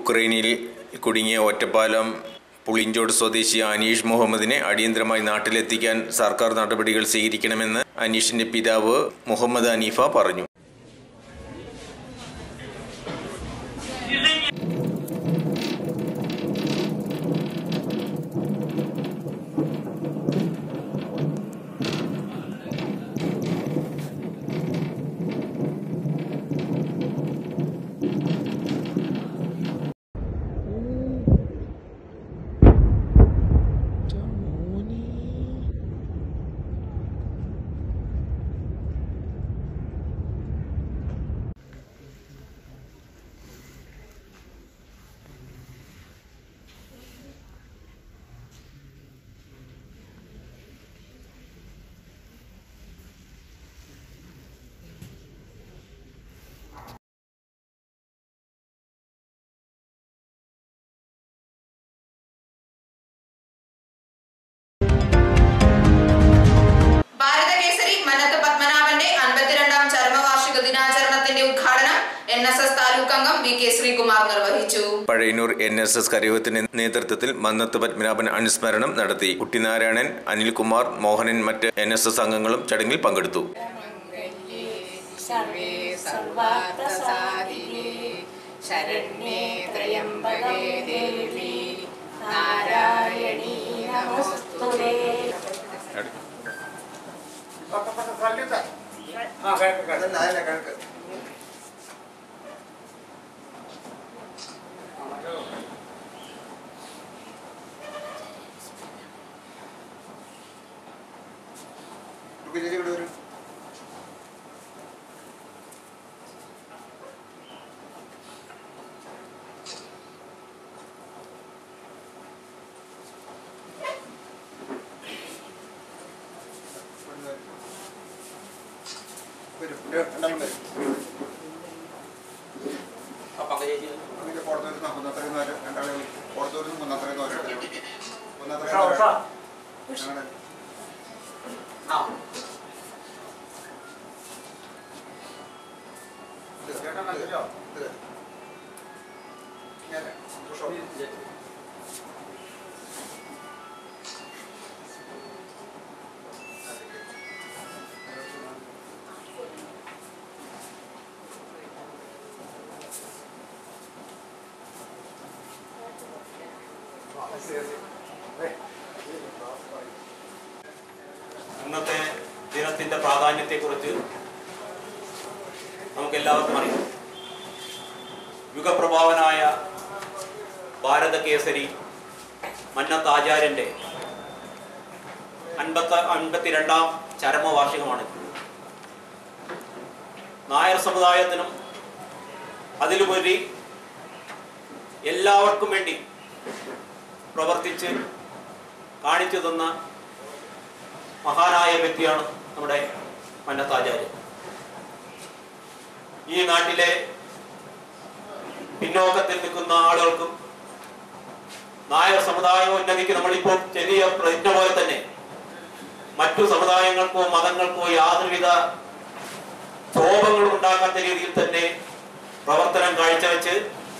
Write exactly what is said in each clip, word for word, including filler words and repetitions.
യുക്രൈനിൽ കുടുങ്ങിയ ഒറ്റപ്പാലം പുളിഞ്ചോട് സ്വദേശി അനീഷ് മുഹമ്മദിനെ അടിയന്തരമായി നാട്ടിലെത്തിക്കാൻ സർക്കാർ നടപടികൾ സ്വീകരിക്കണമെന്ന് അനീഷിന്റെ പിതാവ് മുഹമ്മദ് ഹനീഫ പറഞ്ഞു. പഴയന്നൂർ എൻ എസ് എസ് കരയോഗത്തിന്റെ നേതൃത്വത്തിൽ മന്നത്ത് പത്മനാഭൻ അനുസ്മരണം നടത്തി. കുട്ടിനാരായണൻ, അനിൽകുമാർ, മോഹനൻ, മറ്റ് എൻ എസ് എസ് അംഗങ്ങളും ചടങ്ങിൽ പങ്കെടുത്തു. ഇന്നത്തെ ദിനത്തിന്റെ പ്രാധാന്യത്തെക്കുറിച്ച് നമുക്കെല്ലാവർക്കും അറിയാം. യുഗപ്രഭാവനായ ഭാരത കേസരി മന്നത്ത് ആചാര്യന്റെ അൻപത്തി അൻപത്തിരണ്ടാം ചരമവാർഷികമാണ്. നായർ സമുദായത്തിനും അതിലുപരി എല്ലാവർക്കും വേണ്ടി പ്രവർത്തിച്ച് കാണിച്ചു തന്ന മഹാനായ വ്യക്തിയാണ് നമ്മുടെ മന്നത്ത് ആചാര്യൻ. ഈ നാട്ടിലെ പിന്നോക്കത്തിൽ നിൽക്കുന്ന ആളുകൾക്കും നായർ സമുദായ ഉന്നതിക്ക് നമ്മളിപ്പോൾ ചെറിയ പ്രതിജ്ഞ പോലെ തന്നെ മറ്റു സമുദായങ്ങൾക്കോ മതങ്ങൾക്കോ യാതൊരുവിധ ക്ഷോഭങ്ങളും ഉണ്ടാക്കാത്ത രീതിയിൽ തന്നെ പ്രവർത്തനം കാഴ്ചവെച്ച്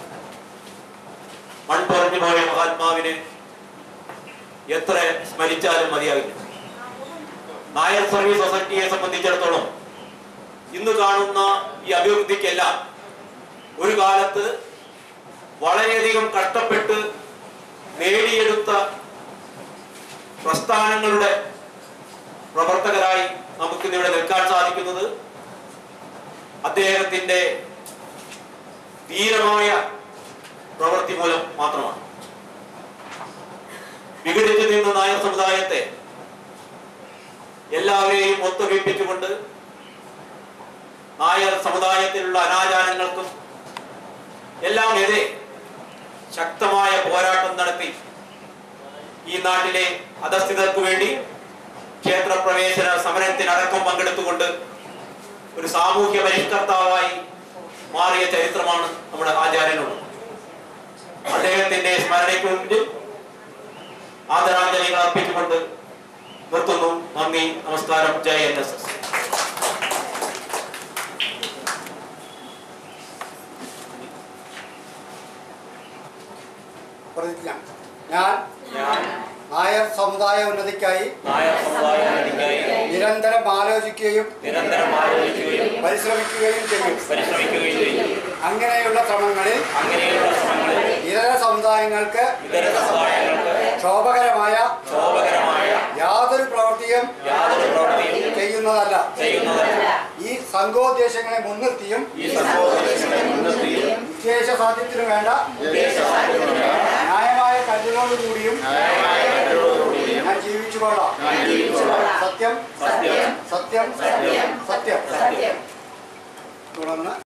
മൺപറഞ്ഞു പോയ മഹാത്മാവിനെ എത്ര സ്മരിച്ചാലും മതിയാകില്ല. നായർ സർവീസ് സൊസൈറ്റിയെ സംബന്ധിച്ചിടത്തോളം ഇന്ന് കാണുന്ന ഈ അഭിവൃദ്ധിക്കെല്ലാം ഒരു കാലത്ത് വളരെയധികം കഷ്ടപ്പെട്ട് നേടിയെടുത്ത പ്രസ്ഥാനങ്ങളുടെ പ്രവർത്തകരായി നമുക്കിന്നിവിടെ നിൽക്കാൻ സാധിക്കുന്നത് അദ്ദേഹത്തിന്റെ ധീരമായ പ്രവൃത്തി മൂലം മാത്രമാണ്. വിഘടിച്ചു നിന്ന നായർ സമുദായത്തെ എല്ലാവരെയും ഒത്തൊരുമിപ്പിച്ചുകൊണ്ട് നായർ സമുദായത്തിലുള്ള അനാചാരങ്ങൾക്കും എല്ലാം എതിരെ ശക്തമായ പോരാട്ടം നടത്തി ഈ നാട്ടിലെ അധസ്ഥിതർക്ക് വേണ്ടി ക്ഷേത്രപ്രവേശന സമരത്തിനടക്കം പങ്കെടുത്തുകൊണ്ട് ഒരു സാമൂഹ്യ പരിഷ്കർത്താവായി മാറിയ ചരിത്രമാണ് നമ്മുടെ ആചാര്യനുള്ളത്. അദ്ദേഹത്തിന്റെ സ്മരണയ്ക്ക് മുന്നിൽ ആദരാഞ്ജലികൾ അർപ്പിച്ചുകൊണ്ട് നിർത്തുന്നു. നന്ദി, നമസ്കാരം. ജയ് എൻ എസ് എസ്. പ്രതിജ്ഞ. ഞാൻ നായർ സമുദായ ഉന്നതിക്കായി നിരന്തരം ആലോചിക്കുകയും പരിശ്രമിക്കുകയും ചെയ്യും. അങ്ങനെയുള്ള ശ്രമങ്ങളിൽ ഇതര സമുദായങ്ങൾക്ക് ക്ഷോഭകരമായ യാതൊരു പ്രവൃത്തിയും ചെയ്യുന്നതല്ല. ഈ സംഘോദ്ദേശങ്ങളെ മുൻനിർത്തിയും വിശേഷ സാധ്യത്തിനു വേണ്ട ന്യായമായ കരുതലോടുകൂടിയും ഞാൻ ജീവിച്ചുകൊള്ളാം. സത്യം സത്യം സത്യം സത്യം. തുടർന്ന്